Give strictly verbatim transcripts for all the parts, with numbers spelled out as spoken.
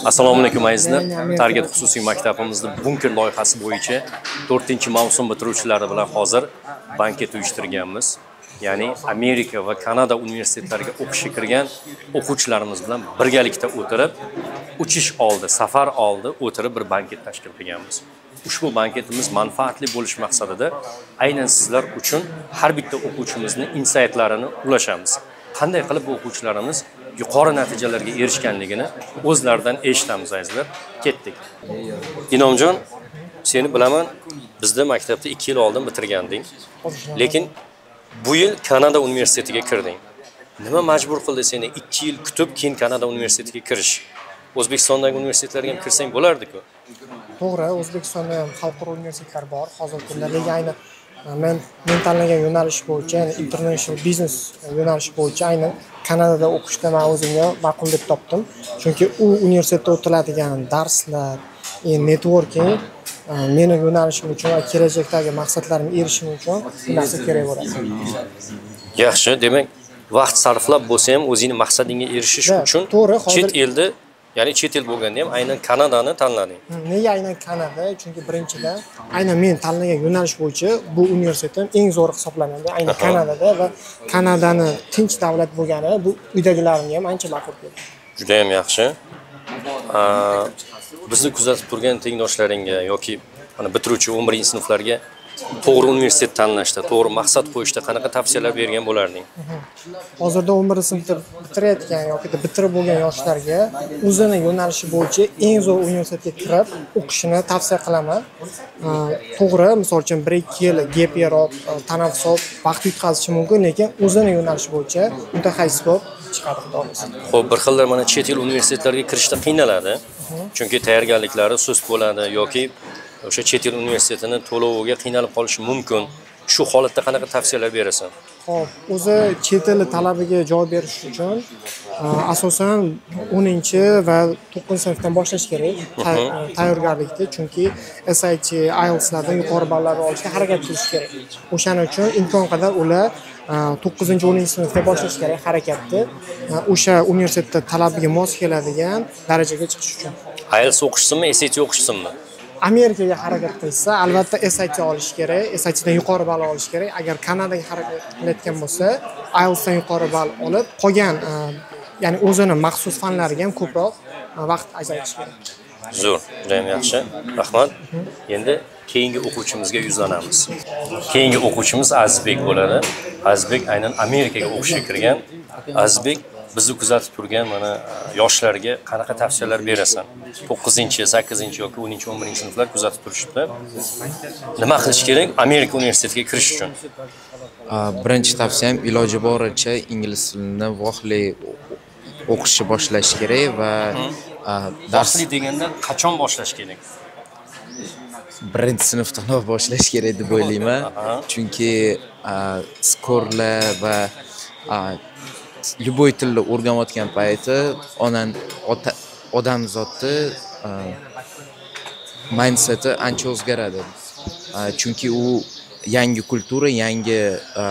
Assalomu alaykum azizlar. Target xususiy maktabimizning bunker loyihasi bo'yicha to'rtinchi mavsum bitiruvchilari bilan hozir banket uyushtirganmiz. Ya'ni Amerika va Kanada universitetlariga o'qishga kirgan o'quvchilarimiz bilan birgalikda o'tirib, uchish oldi, safar oldi o'tirib bir banket tashkil qilganmiz. Ushbu banketimiz manfaatli bo'lish maqsadida aynan sizlar uchun har bitta o'quvchimizning insightlarini ulashamiz. Qanday qilib bu o'quvchilarimiz yuqori natijalarga erishganligini o'zlaridan eshitamiz azizlar. Ketdik. Inomjon, seni bilaman, bizda maktabda ikki yil oldin bitirganding. Lekin bu yil Kanada universitetiga kirding. Nima majbur qildi seni ikki yil kutib keyin Kanada universitetiga kirish? O'zbekistondagi universitetlarga ham kirsang bo'lardi-ku. To'g'ri, O'zbekistonda ham xalqaro universitetlar bor. Hozirgi kunda lekin ayni men men tanlagan yo'nalish bo'yicha, ya'ni international business yo'nalishi bo'yicha aynan Kanadada o'qishda men o'zimga ma'qul deb topdim. Chunki u universitetda o'tiladigan darslar, networking meni yo'nalishim uchun va kelajakdagi maqsadlarimga erishishim uchun bu narsa kerak bo'ladi. Yaxshi, demak, vaqt sarflab bo'lsa ham o'zingning maqsadingga erishish uchun chet elda, ya'ni chet el bo'lganda ham aynan Kanadani tanlading. Nega aynan Kanada? Chunki birinchidan aynan men tanlagan yo'nalish bo'yicha bu universitetim eng zo'r hisoblanadi. Aynan Kanadada va Kanadani tinch davlat bo'lgani bu uydagilarimga ham ancha ma'qul keldi. Juda ham yaxshi. Bizni kuzatib turgan tengdoshlaringga yoki mana bitiruvchi o'n birinchi sinflarga to'g'ri universitet tanlashda, to'g'ri maqsad qo'yishda qanaqa tavsiyalar bergan bo'larding? Hozirda o'n birinchi sinfda bitirayotgan yoki bitirib bo'lgan yoshlarga o'zini yo'nalishi bo'yicha eng zo'r universitetga kirib o'qishini tavsiya qilaman. To'g'ri, misol uchun bir ikki yil gap year olib, tanaffus olib vaqt yutqazishi mumkin, lekin o'zini yo'nalishi bo'yicha mutaxassis bo'lib chiqadi, xudo xohlasa. Xo'p, bir xillar mana chet el universitetlariga kirishda qiynaladi. Chunki tayyorgarliklari sust bo'ladi yoki o'sha chet el universitetini to'loviga qiynalib qolishi mumkin. Shu holatda qanaqa tavsiyalar berasan? Xo'p, o'zi chet el talabiga javob berish uchun asosan o'ninchi va to'qqizinchi sinfdan boshlash kerak tayyorgarlikda, chunki S A T, I E L T S lardan yuqori ballarni olishga harakat qilish kerak. O'shaning uchun imkon qadar ular to'qqizinchi o'ninchi sinfda boshlash kerak harakatni. O'sha universitetda talabiga mos keladigan darajaga chiqish uchun. I E L T S o'qishsinmi, S A T o'qishsinmi? Amerikaga harakat qilsa, albatta S A T olish kerak, S A T dan yuqori ball olish kerak. Agar Kanadaga harakat qilayotgan bo'lsa, I E L T S dan yuqori ball olib, qolgan, ya'ni o'zini maxsus fanlariga ham ko'proq vaqt ajratish kerak. Zo'r, juda ham yaxshi. Rahmat. Endi keyingi o'quvchimizga yuzlanamiz. Keyingi o'quvchimiz Azizbek bo'ladi. Azizbek aynan Amerikaga o'qishga kirgan. Azizbek bizni kuzatib turgan mana yoshlarga qanaqa tavsiyalar berasan? to'qqizinchi, sakkizinchi yoki o'ninchi, o'n birinchi sinflar kuzatib turishibdi. Nima qilish kerak Amerika universitetiga kirish uchun? Birinchi tavsiyam iloji boricha ingliz tilini vohli o'qishni boshlash kerak va darsli deganda qachon boshlash kerak? Birinchi sinfdan boshlash kerak deb o'ylayman. Chunki skorlar va любой tilni o'rganayotgan payti onan odamzodni mindseti ancha o'zgaradi. Chunki u yangi kultura, yangi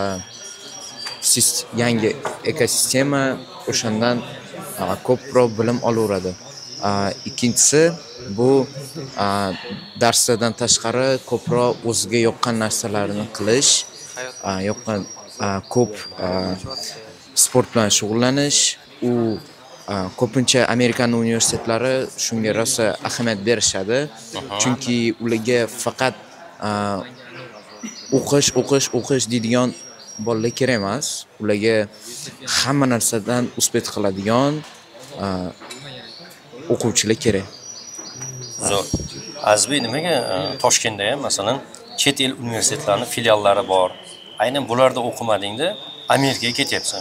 yangi ekosistema, o'shandan ko'proq bilim olaveradi. Ikkinchisi bu darslardan tashqari ko'proq o'ziga yoqqan narsalarni qilish, yoqqan ko'p sport bilan shug'ullanish. U ko'pincha Amerikan universitetlari shunga rosa ahamiyat berishadi. Chunki ularga faqat o'qish, o'qish, o'qish deydigan bolalar kerak emas. Ularga hamma narsadan uspet qiladigan o'quvchilar kerak. Zo'r. Azizbek, nimaga Toshkentda ham masalan chet el universitetlarining filiallari bor? Aynan bularda o'qimadingda Amerikaga ketyapsan.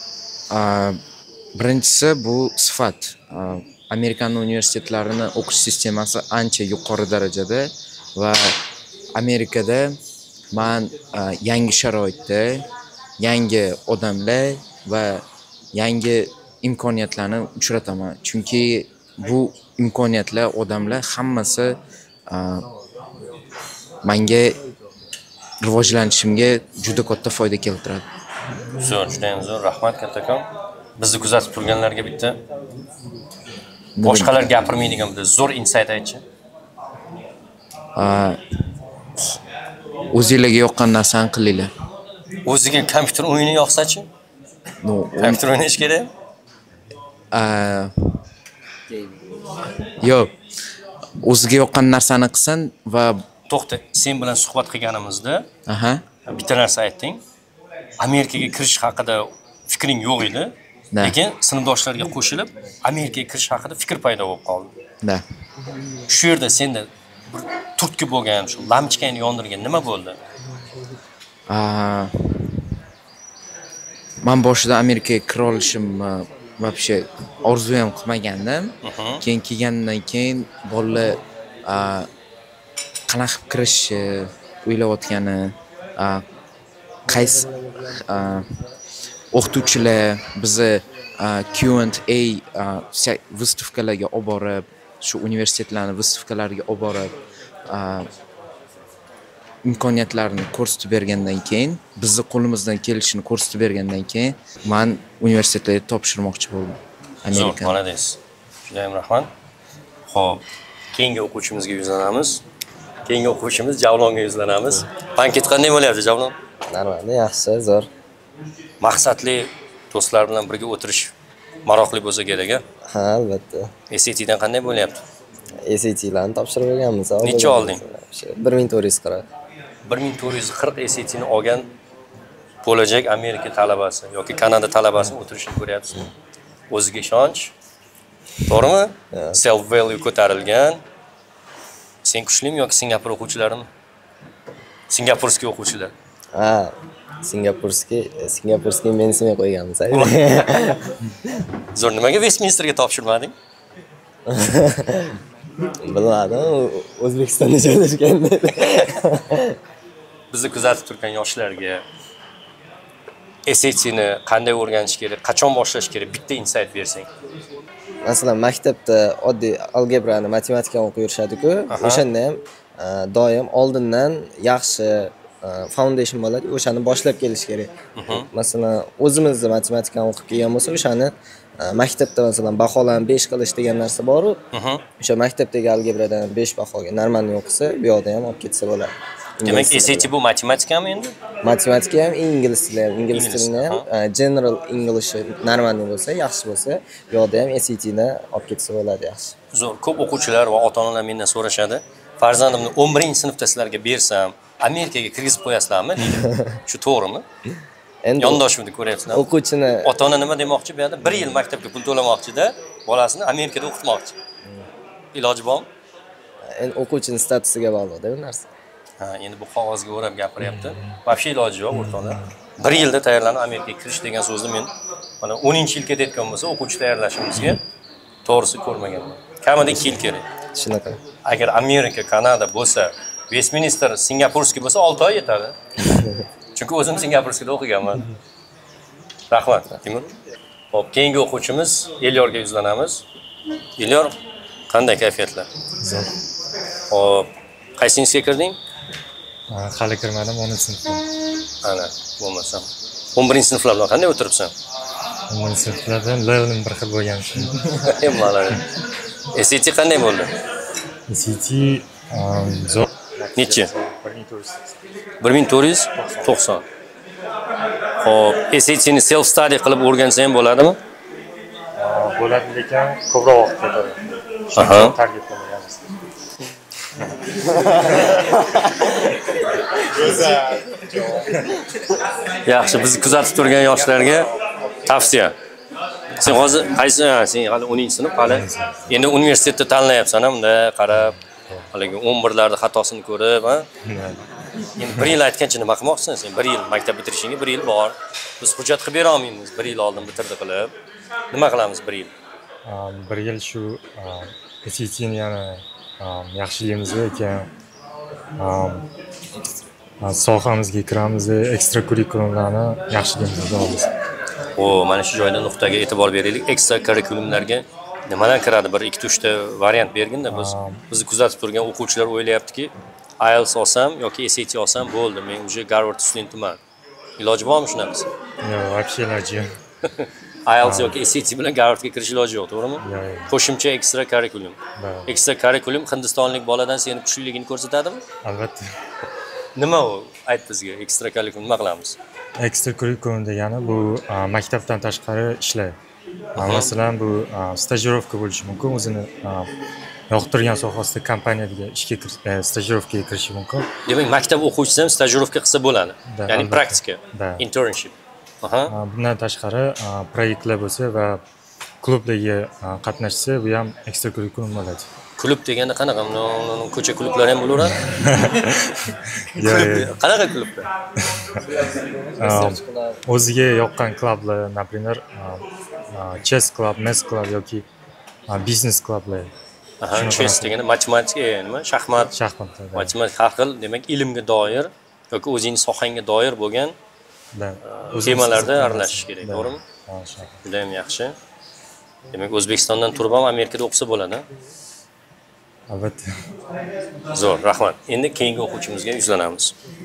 Birinchisi bu sifat. Amerikan universitetlarini o'qish sistemasi ancha yuqori darajada va Amerikada men yangi sharoitda, yangi odamlar va yangi imkoniyatlarni uchrataman. Chunki bu imkoniyatlar, odamlar hammasi menga rivojlanishimga juda katta foyda keltiradi. Zo'r, juda ham zo'r. Rahmat kattakon. Bizni kuzatib turganlarga bitta Boshqalar gapirmaydigan bir zo'r insight aytchi. O'zingizga yoqqan narsani qilinglar. O'ziga kompyuter o'yini yoqsa-chi? No, Kompyuter o'ynash kerak. Yo'q. O'ziga yoqqan narsani qilsin va To'xta, sen bilan suhbat qilganimizda aha, bitta narsa aytding. Amerikaga kirish haqida fikring yo'q edi. Da. Lekin sinfdoshlarga qo'shilib Amerikaga kirish haqida fikr paydo bo'lib qoldi. Da. Shu yerda senda bir turtki bo'lgan, shu lamchkani yondirgan nima bo'ldi? Men boshida Amerikaga kira olishim вообще orzu ham qilmagandim. Keyin kelgandan keyin bolalar qanaqa qilib kirishni o'ylayotgani, qaysi o'qituvchilar bizni Q and A выставкаларga olib borib, shu universitetlarning выставкалariga olib borib, imkoniyatlarni ko'rsatib bergandan keyin, bizni qo'limizdan kelishini ko'rsatib bergandan keyin, men universitetlarga topshirmoqchi bo'ldim. Amerika. Молодец. Juda ham rahmat. Xo'p, keyingi o'quvchimizga yuzlanamiz. Keyingi o'quvchimiz Javlonga yuzlanamiz. Banket qanday bo'lyapti, Javlon? Normal, yaxshi, zo'r. Maqsadli do'stlar bilan birga o'tirish maroqli bo'lsa kerak-a? Ha, albatta. S A T dan qanday bo'lyapti? S A T larni topshirib berganmiz. Necha olding? bir ming to'rt yuz qirq. bir ming to'rt yuz qirq S A T ni olgan bo'lajak Amerika talabasi yoki Kanada talabasi o'tirishini ko'ryapsizmi? O'ziga ishonch. To'g'rimi? Self value ko'tarilgan. Sen kuchlimi yoki Singapur o'quvchilarimi? Singapurskiy o'quvchilar. Ha, Singapurskiy, Singapurskiy mensimay qo'yganmiz. Zo'r, nimaga Westminsterga topshirmading? Bilmadim, O'zbekistonda joylashganda. Bizni kuzatib turgan yoshlarga S A T ni qanday o'rganish kerak, qachon boshlash kerak, bitta insight bersang. Masalan, maktabda oddiy algebrani, matematikani o'qib yurishadi-ku, o'shanda ham doim oldindan yaxshi foundation bo'ladi, o'shani boshlab kelish kerak. Masalan, o'zimizda matematikani o'qib kelgan bo'lsa, o'shani maktabda masalan baholarni besh qilish degan narsa bor-ku. O'sha maktabdagi algebradan besh bahoga normalni o'qisa, bu yoqda ham olib ketsa bo'ladi. Demak, S A T bu matematikami endi? Matematika ham, ingliz tili ham, ingliz tilini ham, general English normalni bo'lsa, yaxshi bo'lsa, bu yoqda ham S A T ni olib ketsa bo'ladi, yaxshi. Zo'r, ko'p o'quvchilar va ota-onalar mendan so'rashadi. Farzandimni o'n birinchi sinfda sizlarga bersam, Amerikaga kirgizib qo'yasizlarmi deydi. Shu to'g'rimi? Endi yondoshimni ko'ryapsizlar. O'quvchini ota-ona nima demoqchi bu yerda? bir yil maktabga pul to'lamoqchi-da, bolasini Amerikada o'qitmoqchi. Iloji bormi? Endi o'quvchini statusiga bog'liq-da bu narsa. Ha, endi bu qog'ozga o'rab gapiryapti. Vobshe iloji yo'q o'rtoqlar. bir yilda tayyorlanib Amerikaga kirish degan so'zni men mana o'ninchi yil ketayotgan bo'lsa, o'quvchi tayyorlashimizga to'g'risi ko'rmaganman. Kamida ikki yil kerak. Shunaqa. Agar Amerika, Kanada bo'lsa, Westminster, Singapurskiy bo'lsa olti oy yetadi. Chunki o'zim Singapurskiyda o'qiganman. Rahmat, Timur. Xo'p, keyingi o'quvchimiz Elyorga yuzlanamiz. Elyor, qanday kayfiyatlar? Zo'r. Xo'p, qaysi sinfga kirding? Hali kirmadim, o'ninchi sinfda. Ana, bo'lmasam. o'n birinchi sinflar bilan qanday o'tiribsan? o'n birinchi sinflarda levelim bir xil bo'lgan. Malol. S A T qanday bo'ldi? S A T zo'r. Nechi? bir ming to'rt yuz to'qson. Xo'p, S A T ni self study qilib o'rgansa ham bo'ladimi? Bo'ladi, lekin ko'proq vaqt ketadi. Aha. Target qo'yganmiz. Yaxshi, bizni kuzatib turgan yoshlarga tavsiya. Sen hozir qaysi, sen hali o'ninchi sinf hali. Endi universitetda tanlayapsan, unda qarab, haligi o'n birlarda xatosini ko'rib, ha? Endi bir yil aytgancha nima qilmoqchisan sen? bir yil maktab bitirishingga bir yil bor. Biz hujjat qilib bera olmaymiz, bir yil oldin bitirdi qilib. Nima qilamiz bir yil? bir yil shu S A T ni yana yaxshilaymiz ekan. Sohamizga kiramiz, ekstra kurikulumlarni yaxshilaymiz deymiz. O, mana shu joyda nuqtaga e'tibor beraylik. Ekstra kurikulumlarga nimalar kiradi? Bir ikki uchta variant berginda biz bizni kuzatib turgan o'quvchilar o'ylayaptiki, I E L T S olsam yoki S A T olsam bo'ldi, men уже Harvard studentiman. Iloji bormi shunaqasi? Yo'q, вообще iloji yo'q. I E L T S yoki S A T bilan Garvardga kirish iloji yo'q, to'g'rimi? Yo'q, yo'q. Qo'shimcha ekstra curriculum. Baravar. Ekstra curriculum Hindistonlik boladan seni kuchliligini ko'rsatadimi? Albatta. Nima u? Ayt bizga, ekstra curriculum nima qilamiz? Ekstra kurrikulum degani bu a, maktabdan tashqari ishlar. A, Masalan, bu a, stajirovka bo'lishi mumkin. O'zini a, yoqtirgan sohasida kompaniyasiga ishga kir- e, stajirovkaga kirishi mumkin. Demak, maktab o'quvchisi ham stajirovka qilsa bo'ladi. Da, Ya'ni albatta. praktika, Da. internship. Aha. A, Bundan tashqari a, proyektlar bo'lsa va klublarga a, qatnashsa, bu ham ekstra kurrikulum bo'ladi. Klub deganda qanaqa? No- no- no- Ko'cha klublari ham bo'laveradi? Yo'q, Klub- yo'q. Qanaqa klublar? A, O'ziga yoqqan klublar, например, a, a, chess klub, mes klub yoki a, biznes klublar. Aha, Shunaqa chess narsa. deganda matematika, nima? Shaxmat, Shaxmatlar. matematika har xil, demak, ilmga doir yoki o'zing sohangga doir bo'lgan Da. temalarda aralashish kerak, Da. to'g'rimi? Ha, shu. Juda ham yaxshi. Demak, O'zbekistondan turib ham Amerikada o'qisa bo'ladi. Albatta. Zo'r, rahmat. Endi keyingi o'quvchimizga yuzlanamiz.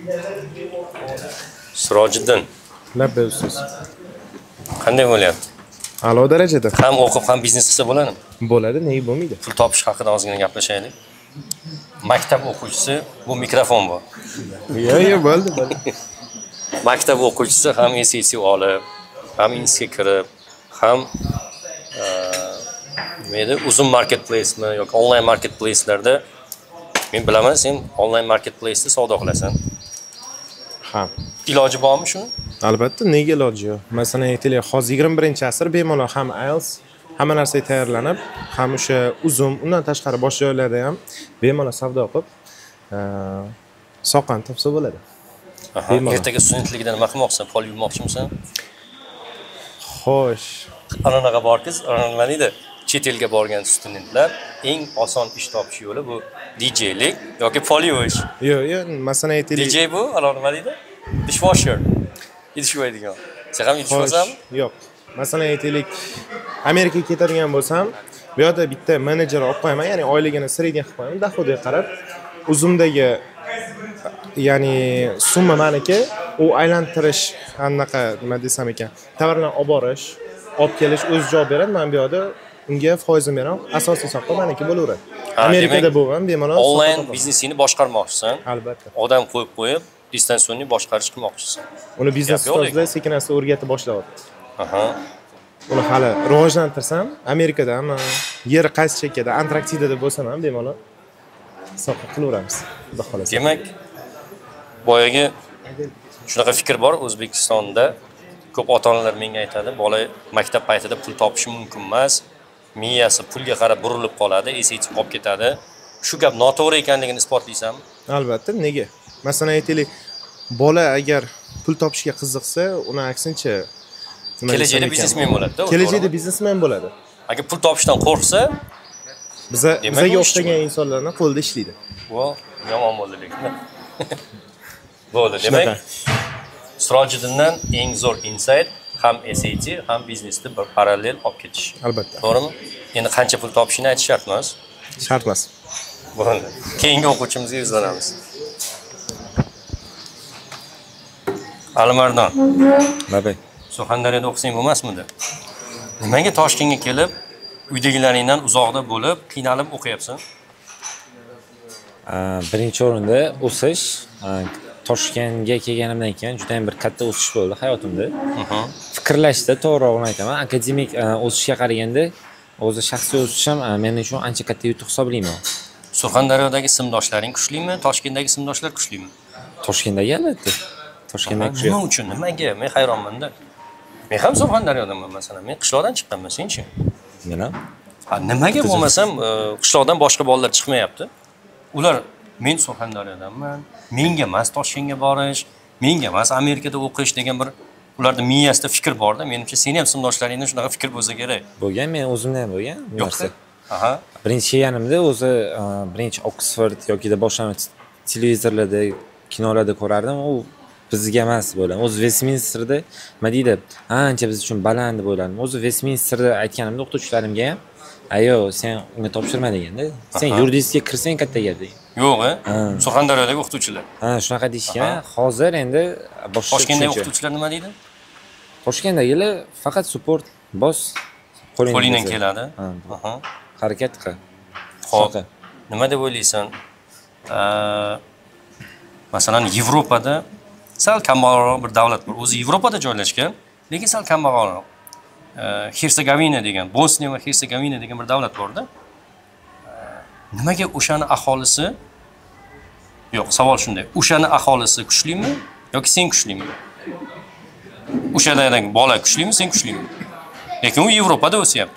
Sirojiddin, Labba ustoz. qanday bo'lyapti? A'lo darajada. Ham o'qib, ham biznes qilsa bo'ladimi? Bo'ladi, nega bo'lmaydi? Pul topish haqida ozgina gaplashaylik. Maktab o'quvchisi, bu mikrofon bor. Yo'q, yo'q, bo'ldi, bo'ldi. Maktab o'quvchisi ham S A T olib, ham insga kirib, ham e, nima edi, uzun marketplace-mi yoki onlayn marketplace'larda men bilaman, sen onlayn marketplace'da savdo qilasan. Ha. Iloji bormi shuni? Albatta, nega iloji yo'q? Masalan, aytaylik, hozir yigirma birinchi asr bemalol ham I E L T S hamma narsa tayyorlanib, ham o'sha uzum, undan tashqari boshqa joylarda ham bemalol savdo qilib, e, soqqani topsa bo'ladi. Aha, Bemalol. ertaga studentligida nima qilmoqchisan? Pol yurmoqchimisan? Xo'sh. Anaqaga borkiz, nima deydi? Chet elga borgan studentlar eng oson ish topish yo'li bu D J'lik yoki pol yuvish. Yo'q, yo'q, masalan, D aytaylik. J bu, ana nima deydi? Dishwasher. Idish yuvadigan. Sen ham idish yuvasanmi? Xo'sh, yo'q. Masalan, aytaylik, Amerikaga ketadigan bo'lsam, bu yerda bitta menejer olib qo'yaman, ya'ni oyligini sredniy qilib qo'yaman, dohodiga qarab, uzumdagi ya'ni summa meniki, u aylantirish, anaqa nima desam ekan, tovarlarni olib borish, olib kelish o'zi javob beradi, men bu yerda unga foizini beraman, asosiy hisobda meniki bo'laveradi. Ha, Amerikada demak, bu ham bemalol onlayn sotib biznesini boshqarmoqchisan. Albatta. Odam qo'yib qo'yib, distansionni boshqarish qilmoqchisan. Uni biznes Gap yo'q ustozlar sekin-asta o'rgatib boshlayapti. Aha. Uni hali rivojlantirsam, Amerikada ham yer qaysi chekkada, Antarktidada bo'lsam ham bemalol soqit qilaveramiz. Xudo xolasa. Demak, boyagi shunaqa fikr bor O'zbekistonda. Ko'p ota-onalar menga aytadi, bola maktab paytida pul topishi mumkin emas. Miyasi pulga qarab burilib qoladi, esiga qolib ketadi. Shu gap noto'g'ri ekanligini isbotlaysanmi? Albatta, nega? Masalan, aytaylik, bola agar pul topishga qiziqsa, uni aksincha nima Kelajakda desam ekan, biznesmen bo'ladi-da. Kelajakda biznesmen bo'ladi. Agar pul topishdan qo'rqsa, Biza Demak, bizaga u o'xshagan ishchi insonlarni qo'lida ishlaydi. bu yomon bo'ldi lekin. Bo'ldi, demak, Sirojiddindan eng zo'r insight ham S A T, ham biznesni bir parallel olib ketish. Albatta. To'g'rimi? Endi qancha pul topishini aytish shart emas. Shart emas. Bo'ldi. Keyingi o'quvchimizga yuzlanamiz. Alimardon, Labay. Surxondaryoda o'qisang bo'lmasmidi? Nimaga Toshkentga kelib, uydagilaringdan uzoqda bo'lib, qiynalib o'qiyapsan? Birinchi o'rinda o'sish. Toshkentga kelganimdan keyin juda ham bir katta o'sish bo'ldi hayotimda. Fikrlashda to'g'rirog'ini aytaman, akademik o'sishga qaraganda o'zi shaxsiy o'sishim men uchun ancha katta yutuq hisoblayman. Surxondaryodagi simdoshlaring kuchlimi, Toshkentdagi simdoshlar kuchlimi? Toshkentdagi albatta. Toshkentda kuchli. Nima uchun? Nimaga? Men hayronman-da. Men ham Surxondaryodanman masalan. Men qishloqdan chiqqanman, senchi? Men ham. Ha, nimaga bo'lmasam, qishloqdan boshqa bolalar chiqmayapti? Ular men Surxondaryodanman, menga emas Toshkentga borish, menga emas Amerikada o'qish degan bir ularda miyasida fikr bor-da. Menimcha, seni ham simdoshlaringda shunaqa fikr bo'lsa kerak. Bo'lgan, men o'zimda ham bo'lgan bu narsa. Aha. Birinchi kelganimda o'zi birinchi Oxford yokida boshqa televizorlarda, kinolarda ko'rardim. U bizga emas bo'lan. O'zi Westminsterda nima deydi? Ancha biz uchun baland deb o'yladim. O'zi Westminsterda aytganimda o'qituvchilarimga ham, "Ayo, sen unga topshirma" deganda, "Sen yuridistga kirsang katta gap" deydi. Yo'q-a? Surxondaryodagi o'qituvchilar. Ha, shunaqa deyishgan. Hozir endi boshqa Toshkentdagi o'qituvchilar nima deydi? Toshkentdagilar faqat support bos. Qo'lingdan keladi. Aha. Harakat qil. Xo'p. Nima deb o'ylaysan? Masalan, Yevropada sal kambag'alroq bir davlat bor. O'zi Yevropada joylashgan, lekin sal kambag'alroq. Hersegovina degan, Bosniya va Hersegovina degan bir davlat bor-da. Nimaga o'shani aholisi yo'q, savol shunday. O'shani aholisi kuchlimi yoki sen kuchlimi? O'shadagi bola kuchlimi, sen kuchlimi? Lekin u Yevropada o'syapti.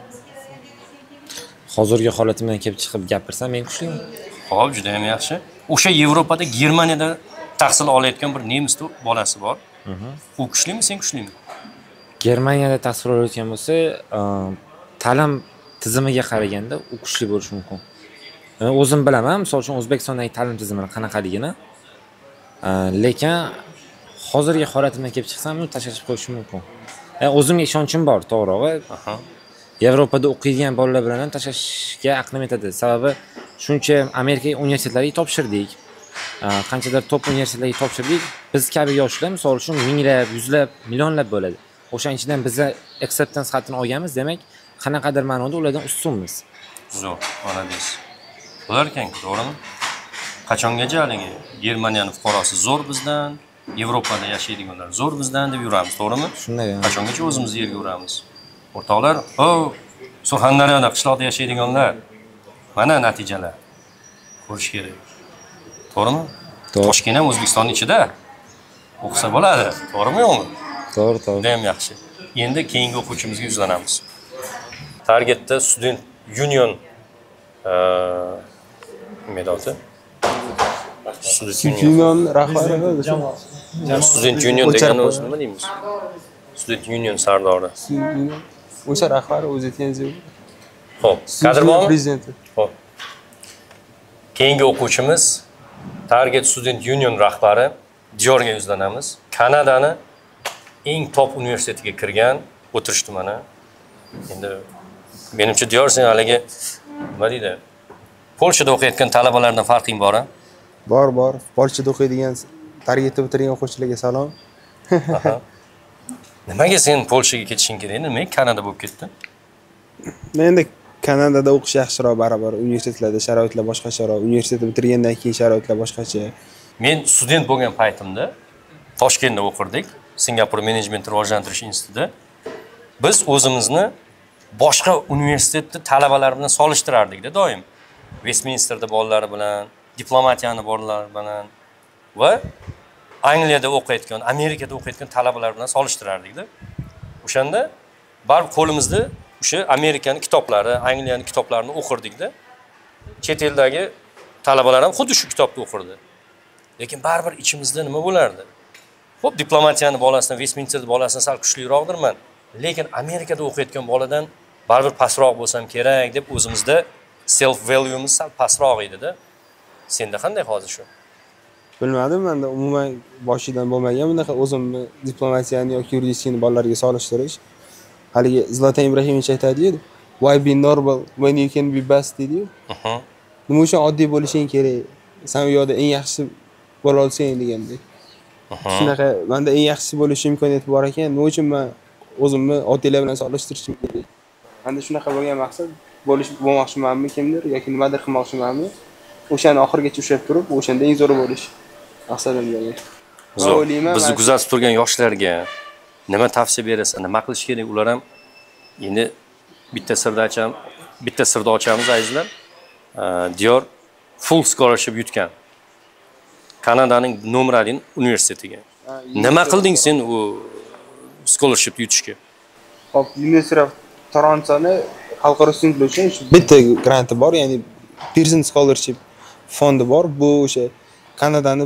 Hozirgi holatimdan kelib chiqib gapirsam, men kuchliman. Xo'p, juda ham yaxshi. O'sha Yevropada, Germaniyada tahsil olayotgan bir nemis bolasi bor. U kuchlimi, sen kuchlimi? Germaniyada tahsil olayotgan bo'lsa, ta'lim tizimiga qaraganda u kuchli bo'lishi mumkin. Men o'zim bilaman, misol uchun O'zbekistondagi ta'lim tizimi qanaqaligini. Lekin hozirgi holatimdan kelib chiqsam, uni tashlab qo'yishim mumkin. O'zimga ishonchim bor, to'g'rirog'i. Yevropada o'qiydigan bolalar bilan ham tashlashga aqlim yetadi. Sababi shuncha Amerika universitetlariga topshirdik. Qanchadir top universitetlarga topshirdik. Biz kabi yoshlar, misol uchun minglab, yuzlab, millionlab bo'ladi. O'shaning ichidan biza acceptance xatini olganmiz, demak, qanaqadir ma'noda ulardan ustunmiz. Zo'r, mana deysiz. Bo'lar ekan, to'g'rimi? Qachongacha haligi Germaniyaning fuqarosi zo'r bizdan, Yevropada yashaydiganlar zo'r bizdan deb yuramiz, to'g'rimi? Shunday. Qachongacha o'zimizni yerga uramiz? O'rtoqlar, "O, Surxondaryoda qishloqda yashaydiganlar, mana natijalar. Ko'rish kerak." To'g'rimi? Toshkent ham O'zbekistonning ichida. O'qisa bo'ladi, to'g'rimi yo'qmi? To'g'ri, to'g'ri. Juda ham yaxshi. Endi keyingi o'quvchimizga yuzlanamiz. Targetda Student Union medoti. Student Union rahbari Student Union degani o'zi nima deymiz? Student Union sardori. O'sha rahbari o'zi tenzi. Xo'p, kadr bormi? Prezidenti. Xo'p. Keyingi o'quvchimiz Target Student Union rahbari Diorga yuzlanamiz. Kanadani eng top universitetiga kirgan, o'tirishdi mana. Endi menimcha Dior sen haligi nima deydi? Polshada o'qiyotgan talabalardan farqing bor-a? Bor, bor. Polshada o'qiydigan, Targetda bitirgan o'quvchilarga salom. Nimaga sen Polshaga ketishing kerak? Nima Kanada bo'lib ketdi? Men endi Kanadada o'qish yaxshiroq, baribir universitetlarda sharoitlar boshqacharoq, universitetni bitirgandan keyin sharoitlar boshqacha. Men student bo'lgan paytimda Toshkentda o'qirdik, Singapur Management rivojlantirish institutida. Biz o'zimizni boshqa universitetda talabalar bilan solishtirardik-da doim. Westminsterda bolalari bilan, diplomatiyani bolalari bilan va Angliyada o'qiyotgan, Amerikada o'qiyotgan talabalar bilan solishtirardik-da. O'shanda baribir qo'limizda o'sha Amerikaning kitoblari, Angliyaning kitoblarini o'qirdik-da. Chet eldagi talabalar ham xuddi shu kitobni o'qirdi. Lekin baribir ichimizda nima bo'lardi? Xo'p, diplomatiyani bolasidan, Westminster bolasidan sal kuchliroqdirman, lekin Amerikada o'qiyotgan boladan baribir pastroq bo'lsam kerak deb o'zimizda self value'miz sal pastroq edi-da. Senda qanday hozir shu? Bilmadim, menda umuman boshidan bo'lmagan bunaqa o'zimni diplomatiyani yoki yuridikani bolalarga solishtirish. Haligi Zlatan Ibrahimovich aytadi-yu, "Why be normal when you can be best" deydi-yu. Nima uchun oddiy bo'lishing kerak? Sen u yoqda eng yaxshi bo'la olsang degandek. Shunaqa, menda eng yaxshi bo'lish imkoniyati bor ekan, nima uchun men o'zimni oddiylar bilan solishtirishim kerak? Menda shunaqa bo'lgan maqsad, bo'lish bo'lmoqchimanmi kimdir yoki nimadir qilmoqchimanmi? O'shani oxirigacha ushlab turib, o'shanda eng zo'ri bo'lish maqsadim bo'lgan. Zo'r. Bizni kuzatib turgan yoshlarga nima tavsiya berasiz? Nima qilish kerak? Ular ham endi bitta sirda ocham, bitta sirda ochamiz azizlar. Dior full scholarship yutgan. Kanadaning Nomradin universitetiga. Nima qilding sen u scholarship yutishga? Hop, University of Torontoni xalqaro studentlar uchun bitta granti bor, ya'ni Pearson Scholarship fondi bor. Bu o'sha Kanadaning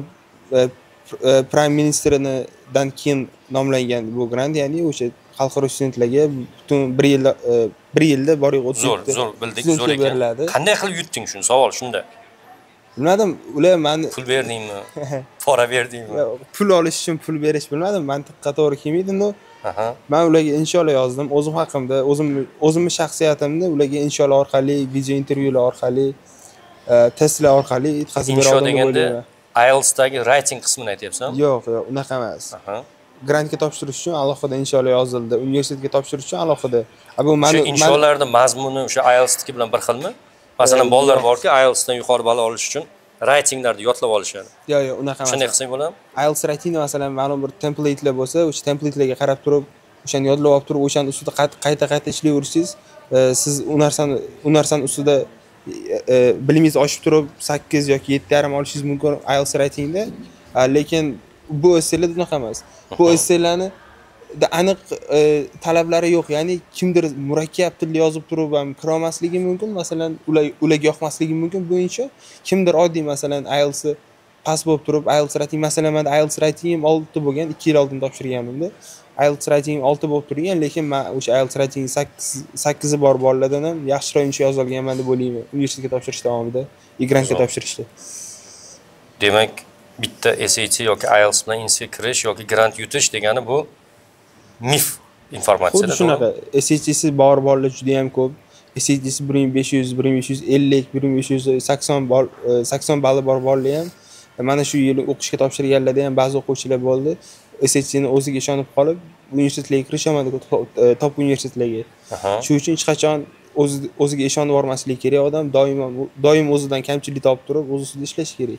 Prime Ministeridan keyin nomlangan bu grant, ya'ni o'sha xalqaro studentlarga butun bir yil bir yilda bor yo'q o'tib zo'r, zo'r bildik, zo'r ekan. Qanday qilib yutding shuni? Savol shunda. Bilmadim, ular meni pul berdingmi? Pora berdingmi? Pul olish uchun pul berish bilmadim, mantiqqa to'g'ri kelmaydi-ku. Aha. Men ularga insholar yozdim, o'zim haqimda, o'zim o'zimning shaxsiyatimni ularga insholar orqali, video intervyular orqali, testlar orqali yetkazib bera oldim. I E L T S'dagi writing qismini aytyapsan? Yo'q, yo'q, unaqa emas. Aha. grantga topshirish uchun alohida insholar yozildi, universitetga topshirish uchun alohida. Bu Shu insholarning mazmuni o'sha I E L T S bilan bir xilmi? Masalan, bolalar borki, I E L T S dan yuqori ball olish uchun writinglarni yodlab olishadi. Yo'q, yo'q, unaqa emas. Shunday qilsak bo'ladimi? I E L T S writingni masalan ma'lum bir templatelar bo'lsa, o'sha templatelarga qarab turib, o'shani yodlab olib turib, o'shaning ustida qayta-qayta ishlayversangiz, siz u narsani u narsani ustida bilimingiz oshib turib sakkiz yoki yetti yarim olishingiz mumkin I E L T S writingda. Lekin bu esselar unaqa emas. Bu esselarni aniq talablari yo'q. Ya'ni kimdir murakkab tilda yozib turib ham kira olmasligi mumkin. Masalan, ular ularga yoqmasligi mumkin bo'yicha. Kimdir oddiy masalan I E L T S pas bo'lib turib, I E L T S writing masalan men I E L T S writingim olti bo'lgan, ikki yil oldin topshirganimda. I E L T S writingim olti bo'lib turgan, lekin men o'sha I E L T S writing sakkiz bor bolalardan ham yaxshiroq insho yoza olganman deb o'ylayman. Universitetga topshirish davomida, grantga topshirishda. Demak, bitta S A T yoki I E L T S bilan institutga kirish yoki grant yutish degani bu mif informatsiyalar. Xuddi shunaqa. S A T si bor bolalar juda ham ko'p. S A T si bir ming besh yuz, bir ming besh yuz ellik, bir ming besh yuz sakson ball sakson balli bor bolalar ham mana shu yil o'qishga topshirganlarda ham ba'zi o'quvchilar bo'ldi. S A T ni o'ziga ishonib qolib, universitetlarga kirish olmadi, top universitetlarga. Shuning uchun hech qachon o'ziga ishonib bormaslik kerak. Odam doim doim o'zidan kamchilik topib turib, o'z ustida ishlash kerak.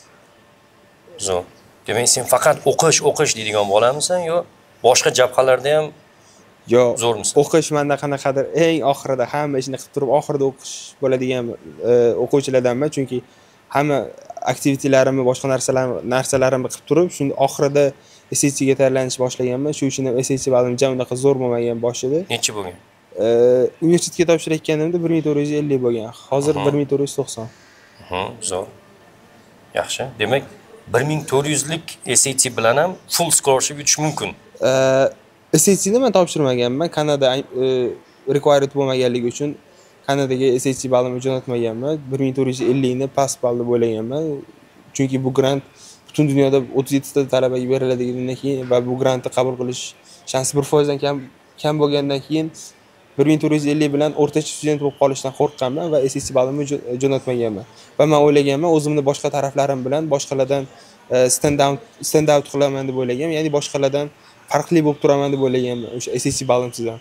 Zo'r. Demak, sen faqat o'qish, o'qish deydigan bo'lamisan yo boshqa jabhalarda ham yo'q, zo'rmisan? O'qish menda qanaqadir eng oxirida hamma ishni qilib turib, oxirida o'qish bo'ladigan o'quvchilardanman, chunki hamma aktivitalarimni, boshqa narsalarimni narsalarimni qilib turib, shunda oxirida S A T ga tayyorlanish boshlaganman. Shu uchun ham S A T ballim jam unaqa zo'r bo'lmagan boshida. Necha bo'lgan? Universitetga topshirayotganimda bir ming to'rt yuz ellik bo'lgan. Hozir bir ming to'rt yuz to'qson. Ha, zo'r. Yaxshi. Demak, bir ming to'rt yuz lik S A T bilan ham full scholarship yutish mumkin. S A T ni men topshirmaganman. Kanada required bo'lmaganligi uchun Kanadaga S A T ballimni jo'natmaganman. bir ming to'rt yuz ellik ni past ball deb o'ylaganman. Chunki bu grant butun dunyoda o'ttiz yetti ta talabaga beriladiganidan keyin va bu grantni qabul qilish shansi bir foiz dan kam kam bo'lgandan keyin bir ming to'rt yuz ellik bilan o'rtacha student bo'lib qolishdan qo'rqqanman va S A T ballimni jo'natmaganman. Va men o'ylaganman o'zimni boshqa taraflarim bilan boshqalardan stand out stand out qilaman deb o'ylaganman. Ya'ni boshqalardan farqli bo'lib turaman deb o'ylaganman o'sha S A T ballimsidan.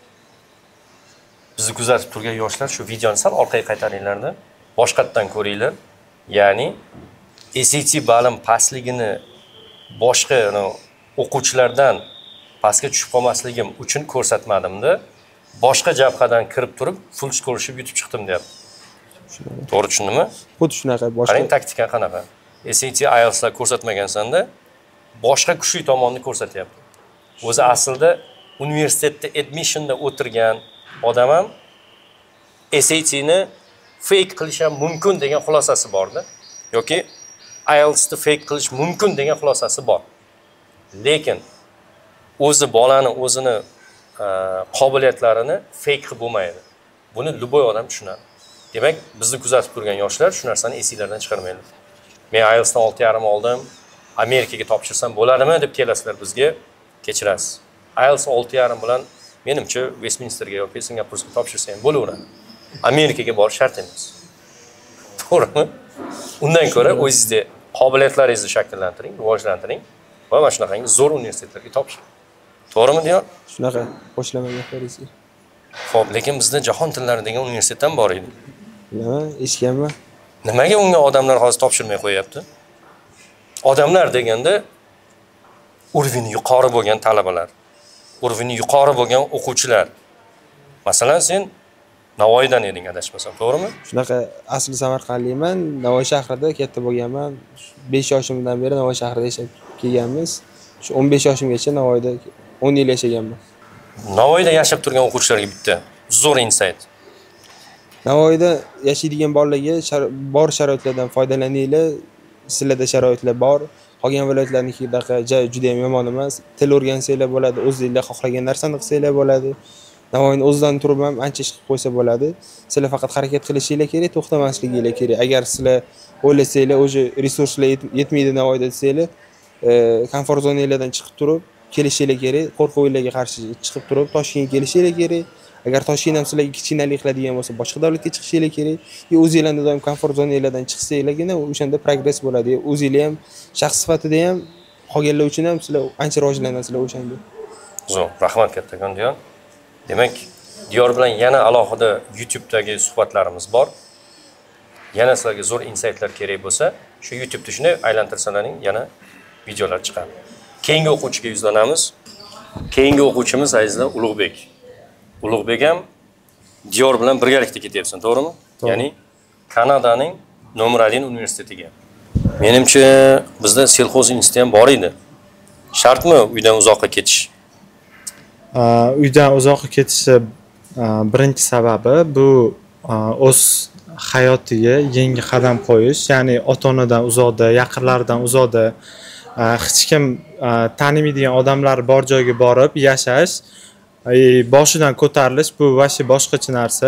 Bizni kuzatib turgan yoshlar shu videoni sal orqaga qaytaringlarda, boshqatdan ko'ringlar. Ya'ni S A T ballim pastligini boshqa o'quvchilardan pastga tushib qolmasligim uchun ko'rsatmadimda, boshqa jabhadan kirib turib full scholarship yutib chiqdim deyapti. To'g'ri tushundimmi? Xuddi shunaqa. Boshqa qarang, taktika qanaqa? S A T I E L T S ko'rsatmagansanda, boshqa kuchli tomonni ko'rsatyapti. O'zi aslida universitetda admissionda o'tirgan odam ham S A T ni fake qilish ham mumkin degan xulosasi borda, yoki I E L T S ni fake qilish mumkin degan xulosasi bor. Lekin o'zi bolani o'zini qobiliyatlarini fake qilib bo'lmaydi. Buni любой odam tushunadi. Demak, bizni kuzatib turgan yoshlar shu narsani esinglardan chiqarmaylar. Men I E L T S dan olti yarim oldim, Amerikaga topshirsam bo'ladimi deb kelasizlar bizga, kechirasiz. I E L T S olti yarim bilan menimcha Westminsterga yoki Singapurga topshirsa ham bo'laveradi. Amerikaga borish shart emas. To'g'rimi? Undan ko'ra o'zingizda qobiliyatlaringizni shakllantiring, rivojlantiring va mana shunaqangi zo'r universitetlarga topshiring. To'g'rimi Diyor? Shunaqa qo'shlaman gaplaringizga. Xo'p, lekin bizda jahon tillari degan universitet ham bor edi. Bilaman, eshitganman. Nimaga unga odamlar hozir topshirmay qo'yapti? Odamlar deganda urvini yuqori bo'lgan talabalar, urvini yuqori bo'lgan o'quvchilar. Masalan, sen Navoiydan eding adashmasam, to'g'rimi? Shunaqa, asli Samarqandliman, Navoiy shahrida katta bo'lganman. besh yoshimdan beri Navoiy shahrida yashab kelganmiz. Shu o'n besh yoshimgacha Navoiyda o'n yil yashaganman. Navoiyda yashab turgan o'quvchilarga bitta zo'r insight. Navoiyda yashaydigan bolalarga bor sharoitlardan foydalaninglar. Sizlarda sharoitlar bor. Qolgan viloyatlarnikidaqa juda ham yomon emas. Til o'rgansanglar bo'ladi, o'zingizlar xohlagan narsani qilsanglar bo'ladi. Navoiyni o'zidan turib ham ancha ish qilib qo'ysa bo'ladi. Sizlar faqat harakat qilishinglar kerak, to'xtamasliginglar kerak. Agar sizlar o'ylasanglar, o'sha resurslar yetmaydi Navoiyda desanglar, komfort zonanglardan chiqib turib kelishinglar kerak. Qo'rquvlarga qarshi chiqib turib Toshkentga kelishinglar kerak. Agar Toshkent ham sizlarga kichkinalik qiladigan bo'lsa, boshqa davlatga chiqishinglar kerak. Yo o'zingizlarning doim komfort zonanglardan chiqsanglargina o'shanda progress bo'ladi. O'zingizlar ham shaxs sifatida ham qolganlar uchun ham sizlar ancha rivojlanasizlar o'shanda. Zo'r, rahmat kattakon Diyor. Demak, Diyor bilan yana alohida YouTube'dagi suhbatlarimiz bor. Yana sizlarga zo'r insightlar kerak bo'lsa, shu YouTube'da shuni aylantirsalaring yana videolar chiqadi. Keyingi o'quvchiga yuzlanamiz. Keyingi o'quvchimiz azizlar Ulug'bek. Ulug'bek ham Diyor bilan birgalikda ketyapsan, to'g'rimi? Ya'ni Kanadaning Nomralin universitetiga. Menimcha bizda selxoz instituti ham bor edi. Shartmi uydan uzoqqa ketish? Uydan uzoqqa ketishi birinchi sababi bu o'z hayotiga yangi qadam qo'yish, ya'ni ota-onadan uzoqda, yaqinlaridan uzoqda, hech kim tanimaydigan odamlar bor joyga borib yashash, boshidan ko'tarilish bu vashi boshqacha narsa.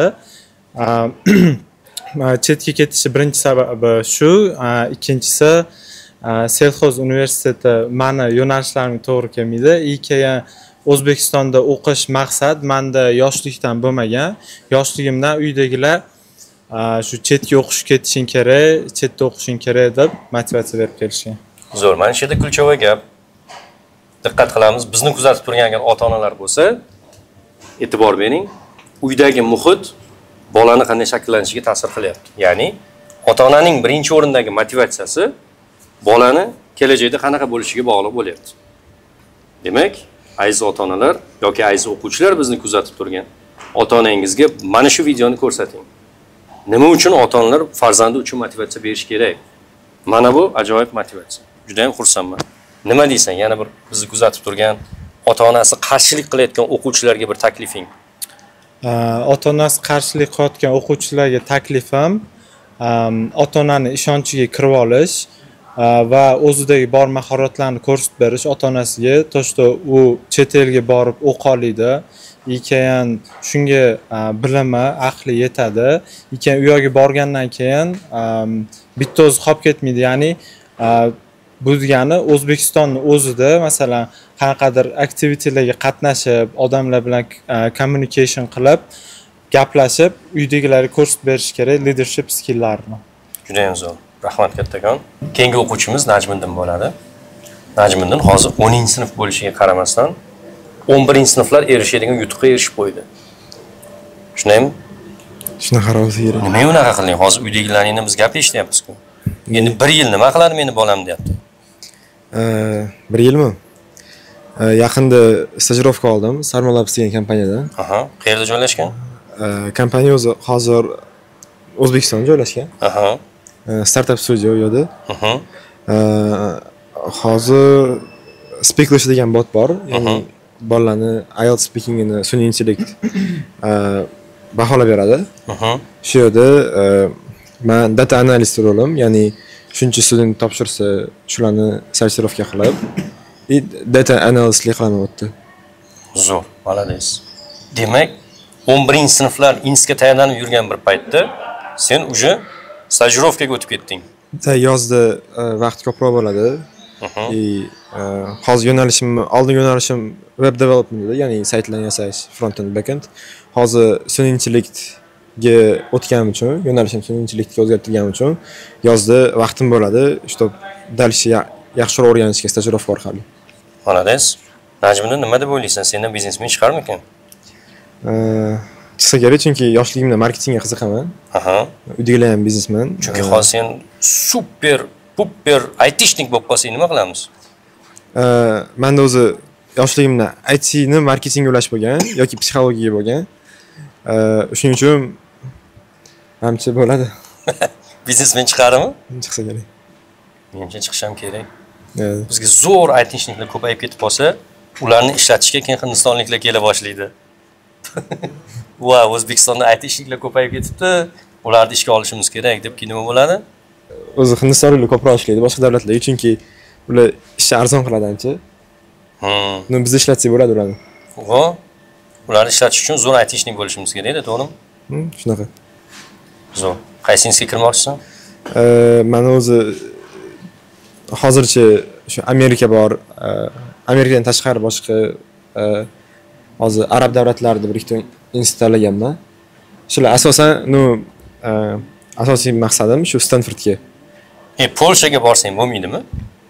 Chetga ketishi birinchi sababi shu, ikkinchisi selxoz universiteti mani yo'nalishlarimga to'g'ri kelmaydi. Keyin O'zbekistonda o'qish maqsad menda yoshlikdan bo'lmagan. Yoshligimdan uydagilar shu chetga o'qish ketishing kerak, chetda o'qishing kerak deb motivatsiya berib kelishgan. Zo'r, mana shu yerda kulchova gap. Diqqat qilamiz, bizni kuzatib turgan agar ota-onalar bo'lsa, e'tibor bering. Uydagi muhit bolani qanday shakllanishiga ta'sir qilyapti. Ya'ni ota-onaning birinchi o'rindagi motivatsiyasi bolani kelajakda qanaqa bo'lishiga bog'liq bo'lyapti. Demak, aziz ota-onalar yoki aziz o'quvchilar bizni kuzatib turgan ota-onangizga mana shu videoni ko'rsating. Nima uchun ota-onalar farzandi uchun motivatsiya berish kerak? Mana bu ajoyib motivatsiya. Juda ham xursandman. Nima deysan? Yana bir bizni kuzatib turgan ota-onasi qarshilik qilayotgan o'quvchilarga bir taklifing. Ota-onasi qarshilik qilayotgan o'quvchilarga taklifim ota-onani ishonchiga kirib olish va o'zidagi bor mahoratlarni ko'rsatib berish ota-onasiga, to'shto u chet elga borib o'qoliydi. Keyin shunga bilimi, aqli yetadi. Keyin u yerga borgandan keyin bitta o'zi qolib ketmaydi. Ya'ni bu degani O'zbekistonning o'zida masalan qanaqadir aktivitelarga qatnashib, odamlar bilan communication qilib, gaplashib, uydagilarga ko'rsatib berish kerak leadership skilllarini. Juda ham zo'r. Rahmat kattakon. Keyingi o'quvchimiz Najmiddin bo'ladi. Najmiddin hozir o'ninchi sinf bo'lishiga qaramasdan o'n birinchi sinflar erishadigan yutuqqa erishib qo'ydi. Shunaymi? Shunaqa qarasa kerak. Nima unaqa qiling? Hozir uydagilaringni biz gap eshityapmiz-ku. Endi bir yil nima qiladi meni bolam deyapti. bir yilmi? Yaqinda stajirovka oldim, Sarmal Labs degan kompaniyadan. Aha, qayerda joylashgan? Kompaniya o'zi hozir O'zbekistonda joylashgan. Aha. Startup studio u yerda. Aha. Hozir Speakless degan bot bor, ya'ni bolalarni I E L T S speakingini sun'iy intellekt baholab beradi. Aha. Shu yerda men data analyst rolim, ya'ni shuncha student topshirsa, shularni sortirovka qilib, data analystlik qilaman o'tdi. Zo'r, malades. Demak, o'n birinchi sinflar insga tayyorlanib yurgan bir paytda sen uje stajirovkaga o'tib ketding. Yozda vaqt ko'proq bo'ladi. Hozir yo'nalishim, oldin yo'nalishim web development edi, ya'ni saytlarni yasash, front end, back end. Hozir sun'iy intellektga o'tganim uchun, yo'nalishim sun'iy intellektga o'zgartirganim uchun yozda vaqtim bo'ladi, shu dalshi yaxshiroq o'rganishga stajirovka orqali. Malades. Najmiddin, nima deb o'ylaysan? Sendan biznesmen chiqarmikan? Chiqsa kerak, chunki yoshligimda marketingga qiziqaman. Aha. Uydagilar ham biznesmen. Chunki hozir sen super, super aytishnik bo'lib qolsang nima qilamiz? Menda o'zi yoshligimda I T ni marketingga ulash bo'lgan yoki psixologiyaga bo'lgan. Shuning uchun menimcha bo'ladi. Biznesmen chiqarimi? Chiqsa kerak. Menimcha chiqish ham kerak. Bizga zo'r aytishniklar ko'payib ketib qolsa, ularni ishlatishga keyin hindistonliklar kela boshlaydi. Va O'zbekistonda aytishliklar ko'payib ketibdi, ularni ishga olishimiz kerak deb nima bo'ladi? O'zi hindistonliklar ko'proq ishlaydi boshqa davlatlarga, chunki ular ishni arzon qiladi ancha. Hmm. Uni biz ishlatsak bo'ladi ularni. Va ularni ishlatish uchun zo'r aytishnik bo'lishimiz kerak-da, to'g'rimi? Hmm, shunaqa. Zo'r. Qaysingiga kirmoqchisan? Men o'zi hozircha shu Amerika bor, Amerikadan tashqari boshqa hozir arab davlatlarida bir ikkita institut tanlaganman. Shular asosan, no asosiy maqsadim shu Stanfordga. E, Polshaga borsang bo'lmaydimi?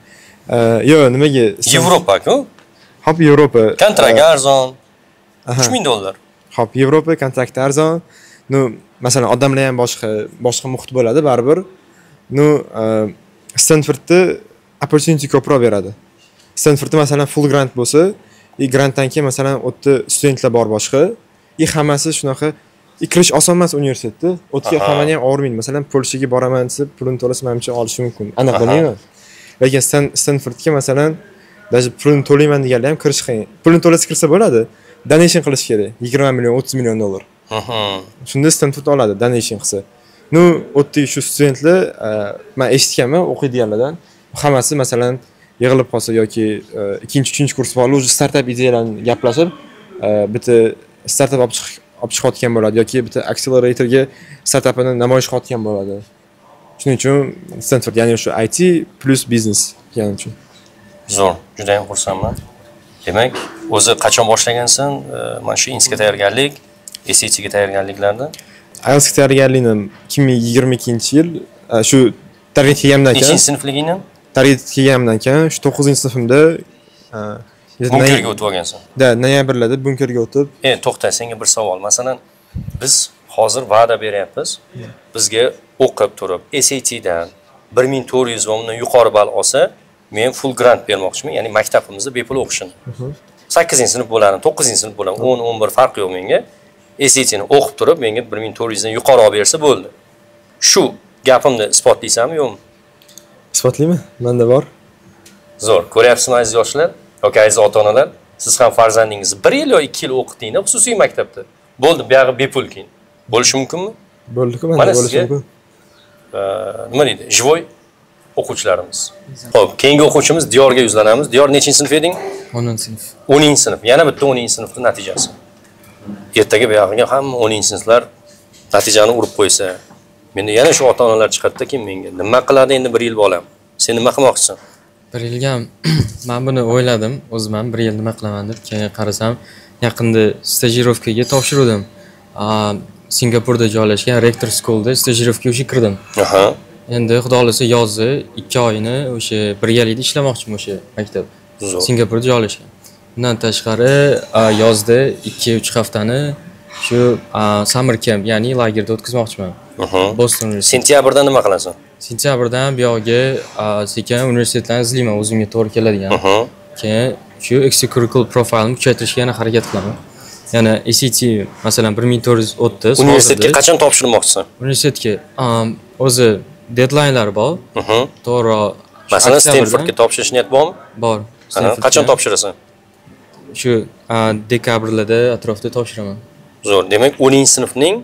Yo'q, nimaga? Yevropa-ku. Hop, Yevropa. Kontrakt arzon. uch ming dollar. Hop, Yevropa kontrakt arzon. Nu, masalan, odamlar ham boshqa, boshqa muhit bo'ladi baribir. Nu, Stanfordda opportunity ko'proq beradi. Stanfordda masalan full grant bo'lsa, i grantdan keyin masalan o'tda studentlar bor boshqa, i hammasi shunaqa, i kirish oson emas universitetda. O'tga hammani ham o'rmaydi. Masalan, Polshaga boraman desa, pulini to'lasam menimcha olish mumkin. Aniq bilmayman. Lekin Stanfordga masalan, даже pulini to'layman deganlar ham kirish qiyin. Pulini to'lasa kirsa bo'ladi. Donation qilish kerak. yigirma million, o'ttiz million dollar. Aha. Shunda Stanford oladi donation qilsa. Nu, o'tdagi shu studentlar, men eshitganman o'qiydiganlardan, hammasi masalan yig'ilib qolsa yoki ikkinchi, uchinchi kurs bor, o'zi startup ideyalarni gaplashib, bitta startup olib chiqib olib chiqayotgan bo'ladi yoki bitta acceleratorga startupini namoyish qilayotgan bo'ladi. Shuning uchun Stanford, ya'ni o'sha I T plus biznes deganim uchun. Zo'r, juda ham xursandman. Demak, o'zi qachon boshlagansan mana shu insga tayyorgarlik, S A T ga tayyorgarliklarda? I E L T S ga tayyorgarligim ikki ming yigirma ikkinchi yil, shu targ'ib kelganimdan keyin. Nechinchi sinfligingni? Targ'ib kelganimdan keyin shu to'qqizinchi sinfimda bunkerga o'tib olgansan. Da, noyabrlarda bunkerga o'tib. E, to'xta, senga bir savol. Masalan, biz hozir va'da beryapmiz. Bizga o'qib turib, S A T dan bir ming to'rt yuz va undan yuqori ball olsa, men full grant bermoqchiman, ya'ni maktabimizda bepul o'qishini. sakkizinchi sinf bo'ladim, to'qqizinchi sinf bo'ladim, o'n o'n bir farq yo'q menga. S A T ni o'qib turib, menga bir ming to'rt yuz dan yuqori olib bersa bo'ldi. Shu gapimni isbotlaysanmi yo'qmi? Isbotlayman, menda bor. Zo'r. Ko'ryapsizmi aziz yoshlar yoki aziz ota-onalar? Siz ham farzandingizni bir yil yoki ikki yil o'qitinglar xususiy maktabda. Bo'ldi, bu yog'i bepul keyin. Bo'lishi mumkinmi? Bo'ldi-ku, menda bo'lishi mumkin. Nima deydi? Живой o'quvchilarimiz. Xo'p, keyingi o'quvchimiz Diyorga yuzlanamiz. Diyor nechinchi sinf eding? o'ninchi sinf. o'ninchi sinf. Yana bitta o'ninchi sinfning natijasi. Ertaga bu yog'iga hamma o'ninchi sinflar natijani urib qo'ysa, menda yana shu ota-onalar chiqadi-da, keyin menga nima qiladi endi bir yil bolam? Sen nima qilmoqchisan? Bir yilga men buni o'yladim, o'zim ham bir yil nima qilaman deb, keyin qarasam, yaqinda stajirovkaga topshirdim. Singapurda joylashgan Rector Schoolda stajirovkaga o'sha kirdim. Aha. Endi xudo xolasa yozda ikki oyni o'sha birgalikda ishlamoqchiman o'sha maktab. Singapurda joylashgan. Bundan tashqari yozda ikki uch haftani shu summer camp, ya'ni lagerda o'tkazmoqchiman. Boston University. Sentyabrda nima qilasan? Sentyabrdan bu yoqqa sekin universitetlarni izlayman, o'zimga to'g'ri keladigan. Keyin shu extracurricular profilimni kuchaytirishga yana harakat qilaman. Yana S A T masalan bir ming to'rt yuz o'ttiz. Universitetga qachon topshirmoqchisan? Universitetga o'zi deadline'lar bor. To'g'ri. Masalan, Stanfordga topshirish niyat bormi? Bor. Qachon topshirasan? Shu dekabrlarda atrofida topshiraman. Zo'r. Demak, o'ninchi sinfning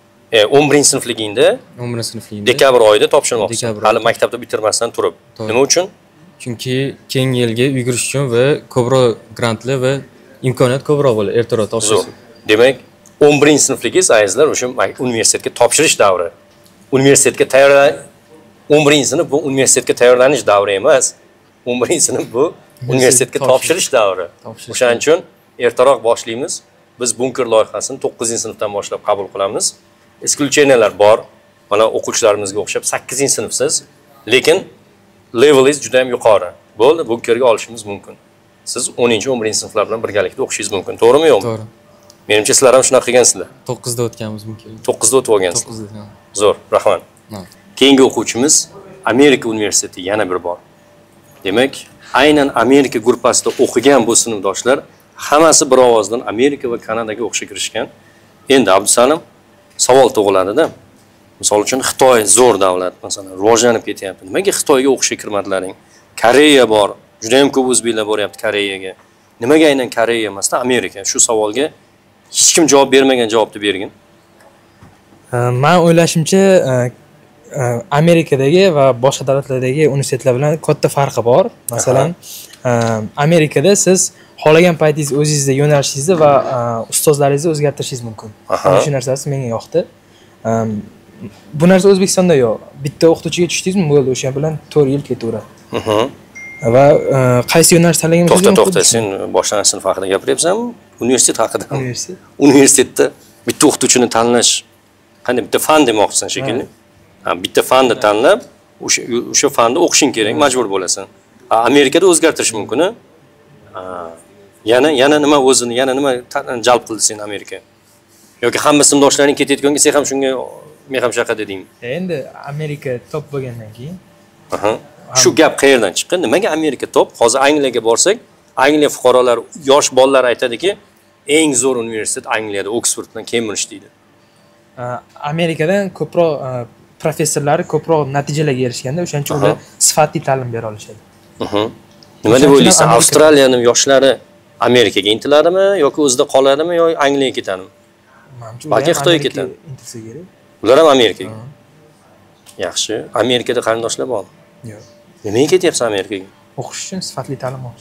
o'n birinchi sinfligingda o'n birinchi sinfligingda dekabr oyida topshirmoqchisan. Hali maktabda bitirmasdan turib. Nima uchun? Chunki keyingi yilga yugurish uchun va ko'proq grantlar va imkoniyat ko'proq bo'ladi ertaroq topshirish. Demak, o'n birinchi sinfligingiz azizlar o'sha universitetga topshirish davri. Universitetga tayyorlan o'n birinchi sinf bu universitetga tayyorlanish davri emas. o'n birinchi sinf bu universitetga topshirish davri. O'shaning uchun ertaroq boshlaymiz. Biz bunker loyihasini to'qqizinchi sinfdan boshlab qabul qilamiz. Исключениялар bor. Mana o'quvchilarimizga o'xshab sakkizinchi sinfsiz, lekin levelingiz juda ham yuqori. Bo'ldi, bunkerga olishimiz mumkin. Siz o'ninchi o'n birinchi sinflar bilan birgalikda o'qishingiz mumkin. To'g'rimi yo'qmi? To'g'ri. Menimcha sizlar ham shunaqa qilgansizlar. to'qqizda o'tganmiz mumkin. to'qqizda o'tib olgansiz. to'qqizda. Zo'r, rahmat. Keyingi o'quvchimiz Amerika universiteti yana bir bor. Demak, aynan Amerika gruppasida o'qigan bu sinfdoshlar hammasi bir ovozdan Amerika va Kanadaga o'qishga kirishgan. Endi Abdusalim savol tug'iladi-da. Misol uchun Xitoy zo'r davlat, masalan, rivojlanib ketyapti. Nimaga Xitoyga o'qishga kirmadilaring? Koreya bor, juda ham ko'p o'zbeklar boryapti Koreyaga. Nimaga aynan Koreya emasda Amerika? Shu savolga hech kim javob bermagan javobni bergin. Men o'ylashimcha, Amerikadagi va boshqa davlatlardagi universitetlar bilan katta farqi bor. Masalan, Amerikada siz xohlagan paytingiz o'zingizda yo'nalishingizni va ustozlaringizni o'zgartirishingiz mumkin. Shu narsasi menga yoqdi. Bu narsa O'zbekistonda yo'q. Bitta o'qituvchiga tushdingizmi, bo'ldi, o'sha bilan to'rt yil ketaveradi. Va qaysi yo'nalish tanlaganingizga to'xta to'xta, sen boshlang'ich sinf haqida gapiryapsanmi? Universitet haqida. Universitet. Universitetda bitta o'qituvchini tanlash, qanday bitta fan demoqchisan shekilli. Ha, bitta fanni tanlab, o'sha o'sha fanda o'qishing kerak, majbur bo'lasan. Amerikada o'zgartirish mumkin a? Yana yana nima o'zini, yana nima jalb qildi seni Amerika? Yoki hamma sinfdoshlaring ketayotganga sen ham shunga men ham shaqa dedingmi? Endi Amerika top bo'lgandan keyin. Aha. Shu gap qayerdan chiqqan? Nimaga Amerika top? Hozir Angliyaga borsak, Angliya fuqarolari, yosh bolalar aytadiki, eng zo'r universitet Angliyada Oxforddan Cambridge deydi. Amerikadan ko'proq professorlari ko'proq natijalarga erishganda, o'shaning uchun ular sifatli ta'lim bera olishadi. Aha. Nima deb o'ylaysan? Avstraliyaning yoshlari Amerikaga intiladimi yoki o'zida qoladimi yoki Angliyaga ketadimi? Balki Xitoyga ketadi. Intilsa kerak. Ular ham Amerikaga. Yaxshi. Amerikada qarindoshlar bormi? Yo'q. Nimaga ketyapsan Amerikaga? O'qish uchun sifatli ta'lim olish.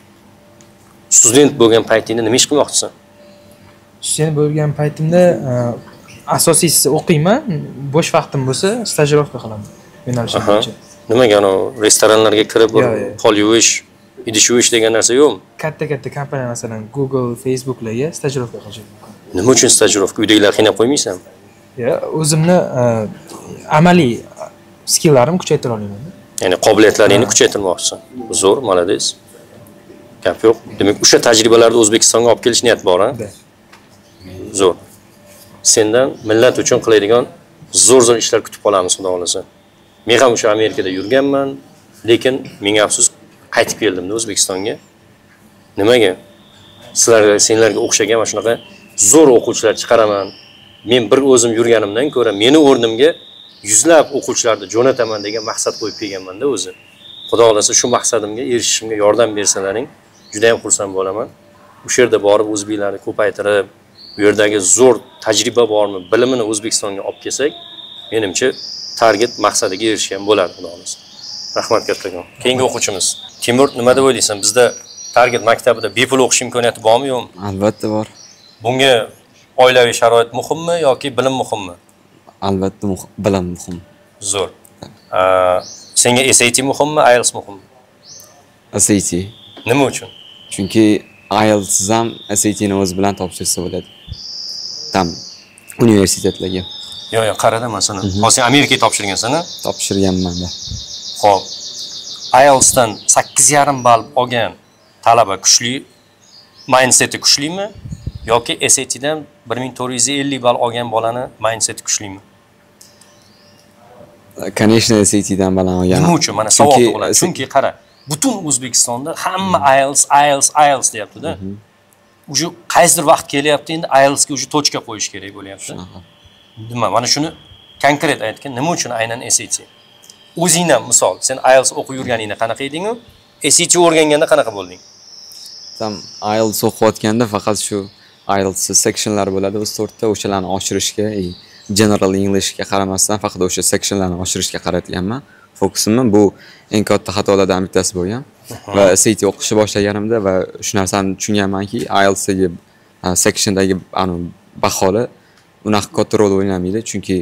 Student bo'lgan paytingda nima ish qilmoqchisan? Student bo'lgan paytimda asosiysi o'qiyman, bo'sh vaqtim bo'lsa stajirovka qilaman yo'nalishim bo'yicha. Nimaga ana restoranlarga kirib pol yuvish, idish yuvish degan narsa yo'qmi? Katta-katta kompaniya masalan Google, Facebooklarga stajirovka qilish mumkin. Nima uchun stajirovka? Uydagilar qiynab qo'ymaysanmi? Yo'q, o'zimni amaliy skilllarimni kuchaytira olaman. Ya'ni qobiliyatlaringni kuchaytirmoqchisan. Zo'r, malades. Gap yo'q. Demak, o'sha tajribalarni O'zbekistonga olib kelish niyat bor, ha? Zo'r. Sendan millat uchun qiladigan zo'r-zo'r ishlar kutib qolamiz, xudo xolasa. Men ham o'sha Amerikada yurganman, lekin menga afsus qaytib keldim O'zbekistonga. Nimaga? Sizlarga, senlarga o'xshagan mana shunaqa zo'r o'quvchilar chiqaraman. Men bir o'zim yurganimdan ko'ra meni o'rnimga yuzlab o'quvchilarni jo'nataman degan maqsad qo'yib kelganman-da o'zi. Xudo xolasa shu maqsadimga erishishimga yordam bersalaring, juda ham xursand bo'laman. O'sha yerda borib o'zbeklarni ko'paytirib, bu yerdagi zo'r tajriba bormi, bilimini O'zbekistonga olib kelsak, menimcha target maqsadiga erishgan bo'ladi, xudo xolasa. Rahmat kattakon. Keyingi o'quvchimiz. Timur, nima deb o'ylaysan? Bizda target maktabida bepul o'qish imkoniyati bormi, yo'qmi? Albatta bor. Bunga oilaviy sharoit muhimmi yoki bilim muhimmi? Albatta bilim muhim. Zo'r. Senga S A T muhimmi, I E L T S muhimmi? S A T. Nima uchun? Chunki I E L T S ham S A T ni o'z bilan topshirsa bo'ladi. Tam universitetlarga. Yo'q, yo'q, qarada masalan. Hozir Amerikaga topshirgansan-a? Topshirganman-da. Xo'p. I E L T S dan sakkiz yarim ball olgan talaba kuchli, mindseti kuchlimi yoki S A T dan bir ming to'rt yuz ellik ball olgan bolani mindseti kuchlimi? Конечно, S A T dan baland olgan. Nima uchun? Mana savol tug'iladi. Chunki qara, butun O'zbekistonda hamma I E L T S, I E L T S, I E L T S deyapti-da. Uje qaysidir vaqt kelyapti, endi I E L T S ga uje tochka qo'yish kerak bo'lyapti. Nima? Mana shuni konkret aytgan, nima uchun aynan S A T? O'zingdan misol, sen I E L T S o'qib yurganingda qanaqa eding-ku? S A T o'rganganda qanaqa bo'lding? Tam I E L T S o'qiyotganda faqat shu I E L T S sectionlar bo'ladi, o'z to'rtta o'shalarni oshirishga, General Englishga qaramasdan faqat o'sha sectionlarni oshirishga qaratganman. Fokusimni bu eng katta xatolardan bittasi bo'lgan. Va S A T o'qishni boshlaganimda va shu narsani tushunganmanki, I E L T S dagi sectiondagi anu baholi unaqa katta rol o'ynamaydi, chunki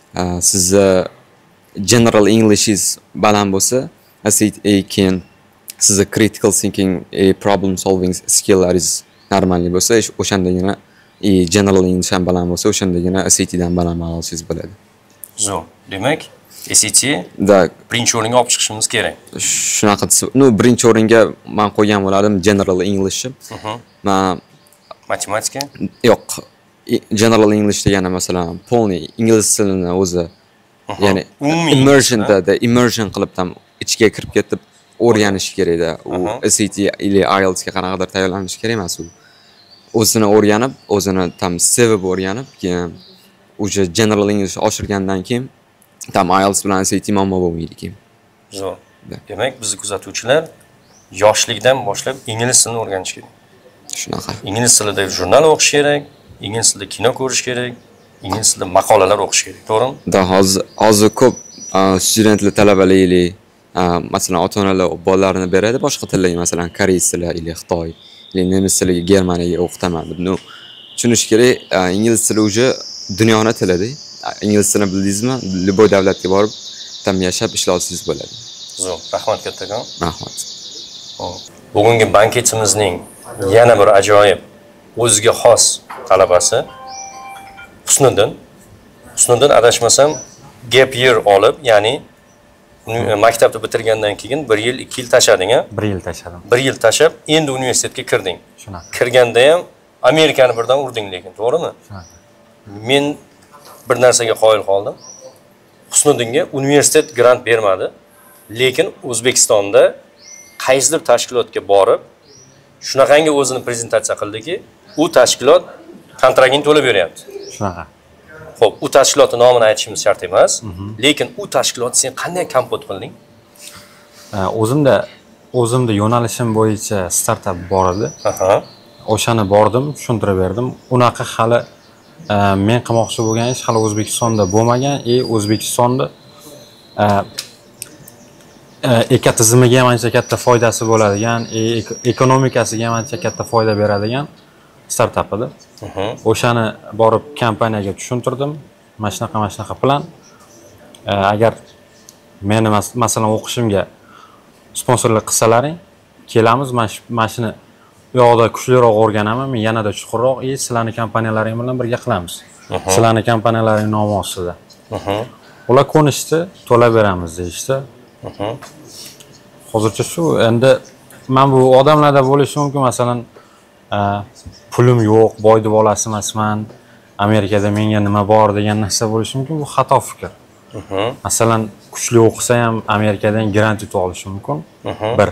sizni General Englishingiz baland bo'lsa, S A T keyin sizni critical thinking, problem solving skilllaringiz normalniy bo'lsa, o'shandagina General English ham baland bo'lsa, o'shandagina S A T dan baland olishingiz bo'ladi. Zo'r. Demak, S A T da birinchi o'ringa olib chiqishimiz kerak. Shunaqa, no, birinchi o'ringa men qo'ygan bo'lardim General English. Men matematika? Yo'q. General English degani masalan, polniy ingliz tilini o'zi, ya'ni immersionda, da immersion qilib ham ichga kirib ketib o'rganish kerak-da. U S A T ili I E L T S ga qanaqadir tayyorlanish kerak emas u. O'zini o'rganib, o'zini tam sevib o'rganib, keyin o'sha General English oshirgandan keyin tam I E L T S bilan S A T muammo bo'lmaydi keyin. Zo'r. Demak, bizni kuzatuvchilar yoshlikdan boshlab ingliz tilini o'rganish kerak. Shunaqa. Ingliz tilida jurnal o'qish kerak, ingliz tilida kino ko'rish kerak, ingliz tilida maqolalar o'qish kerak, to'g'rimi? Da hozir hozir ko'p studentlar, talabalar, masalan, ota-onalar bolalarini beradi boshqa tillarga, masalan, koreys tili, ili Xitoy, ili nemis tiliga, germaniyaga o'qitaman deb. No, tushunish kerak, ingliz tili o'zi dunyoning tilidir. Ingliz tilini bildingizmi, любой davlatga borib, tam yashab ishlashingiz bo'ladi. Zo'r, rahmat kattakon. Rahmat. Bugungi banketimizning yana bir ajoyib, o'ziga xos talabasi Husniddin. Husniddin adashmasam gap year olib, ya'ni maktabni bitirgandan keyin bir yil, ikki yil tashading, ha? bir yil tashadim. bir yil tashab, endi universitetga kirding. Shunaqa. Kirganda ham Amerikani birdan urding lekin, to'g'rimi? Shunaqa. Men bir narsaga qoyil qoldim. Husniddinga universitet grant bermadi, lekin O'zbekistonda qaysidir tashkilotga borib, shunaqangi o'zini prezentatsiya qildiki, u tashkilot kontraktini to'lab beryapti. Shunaqa. Xo'p, u tashkilotning nomini aytishimiz shart emas, lekin u tashkilot sen qanday kompot qilding? O'zimda o'zimda yo'nalishim bo'yicha startap bor edi. Aha. O'shani bordim, tushuntirib berdim. Unaqa hali men qilmoqchi bo'lgan ish hali O'zbekistonda bo'lmagan, e O'zbekistonda ekotizimiga ham ancha katta foydasi bo'ladigan, ekonomikasiga ham ancha katta foyda beradigan startap edi. O'shani borib kompaniyaga tushuntirdim. Mana shunaqa, mana shunaqa plan. Agar meni masalan o'qishimga sponsorlik qilsalaring, kelamiz, mana shuni u yoqda kuchliroq o'rganaman, men yanada chuqurroq, "Ey, sizlarning kompaniyalaring bilan birga qilamiz. Sizlarning kompaniyalaring nomi ostida." Ular ko'nishdi, to'lab beramiz deyishdi. Hozircha shu, endi men bu odamlarda bo'lishi mumkin, masalan, pulim yo'q, boy deb olasi emasman, Amerikada menga nima bor degan narsa bo'lishi mumkin, bu xato fikr. Masalan, kuchli o'qisa ham Amerikadan grant yutib olishi mumkin. Bir.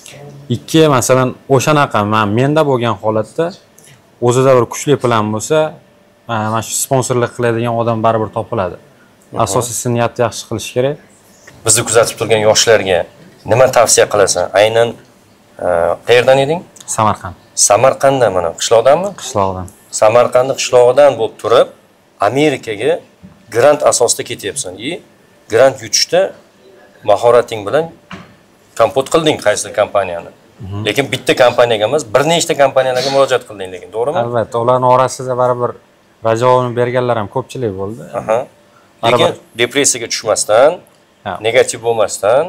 Ikki, masalan, o'shanaqa men menda bo'lgan holatda o'zida bir kuchli plan bo'lsa, mana shu sponsorlik qiladigan odam baribir topiladi. Asosiysi niyatni yaxshi qilish kerak. Bizni kuzatib turgan yoshlarga nima tavsiya qilasan? Aynan qayerdan eding? Samarqand. Samarqanddan, mana qishloqdanmi? Qishloqdan. Samarqandning qishlog'idan bo'lib turib, Amerikaga grant asosida ketyapsan. И grant yutishda mahorating bilan kompot qilding qaysidir kompaniyani. Lekin bitta kompaniyaga emas, bir nechta kompaniyalarga murojaat qilding lekin, to'g'rimi? Albatta, ularning orasida baribir rajovini berganlar ham ko'pchilik bo'ldi. Aha. Lekin depressiyaga tushmasdan, negativ bo'lmasdan,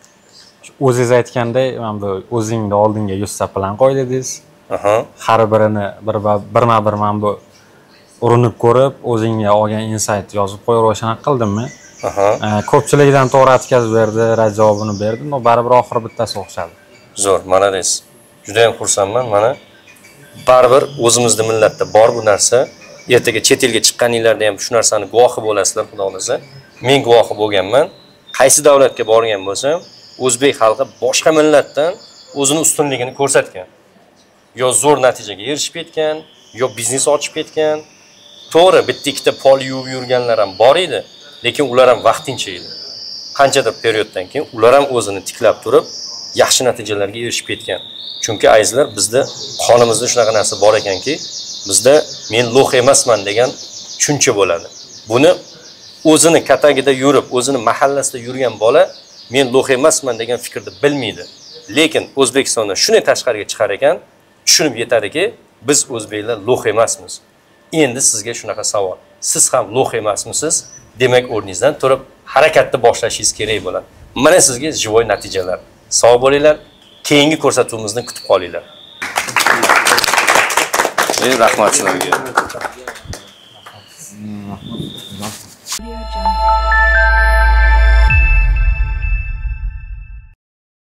o'zingiz aytgandek, mana bu o'zingni oldinga yuzta plan qo'y dedingiz. Aha. Har birini birma-bir mana bu urinib ko'rib, o'zingga olgan insight yozib qo'yib o'shani qildim men. Aha. Ko'pchilikdan to'g'ri atkazib berdi, rad javobini berdi, но baribir oxiri bittasi o'xshadi. Zo'r, malades. Juda ham xursandman, mana baribir o'zimizda millatda bor bu narsa. Ertaga chet elga chiqqaninglarda ham shu narsani guvohi bo'lasizlar, xudo xolasa. Men guvohi bo'lganman. Qaysi davlatga borgan bo'lsam, o'zbek xalqi boshqa millatdan o'zini ustunligini ko'rsatgan. Yo zo'r natijaga erishib ketgan, yo biznes ochib ketgan. To'g'ri, bitta ikkita pol yuvib yurganlar ham bor edi, lekin ular ham vaqtincha edi. Qanchadir perioddan keyin ular ham o'zini tiklab turib, yaxshi natijalarga erishib ketgan. Chunki azizlar, bizda qonimizda shunaqa narsa bor ekanki, bizda men lo'x emasman degan tushuncha bo'ladi. Buni o'zini katagida yurib, o'zini mahallasida yurgan bola men lo'x emasman degan fikrni bilmaydi. Lekin O'zbekistonda shuni tashqariga chiqar ekan, tushunib yetadiki, biz o'zbeklar lo'x emasmiz. Endi sizga shunaqa savol. Siz ham lo'x emasmisiz? Demak, o'rningizdan turib harakatni boshlashingiz kerak bo'ladi. Mana sizga jivoy natijalar. Sog' bo'linglar. Keyingi ko'rsatuvimizni kutib qolinglar. Ey rahmat sizlarga.